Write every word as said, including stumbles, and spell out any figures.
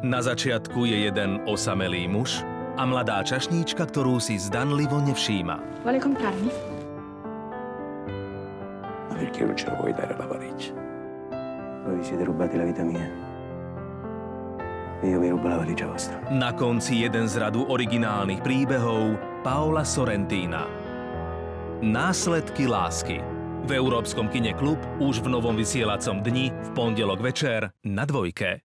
Na začiatku je jeden osamelý muž a mladá čašníčka, ktorú si zdanlivo nevšíma. Vuole comprarmi? Ma perché non ce lo vuoi dare la valigia? Voi vi siete rubati la vita mia. E io vi rubo la valigia vostra. Na konci jeden z radu originálnych príbehov Paola Sorrentina. Následky lásky. V Európskom kine Klub už v novom vysielacom dni v pondelok večer na Dvojke.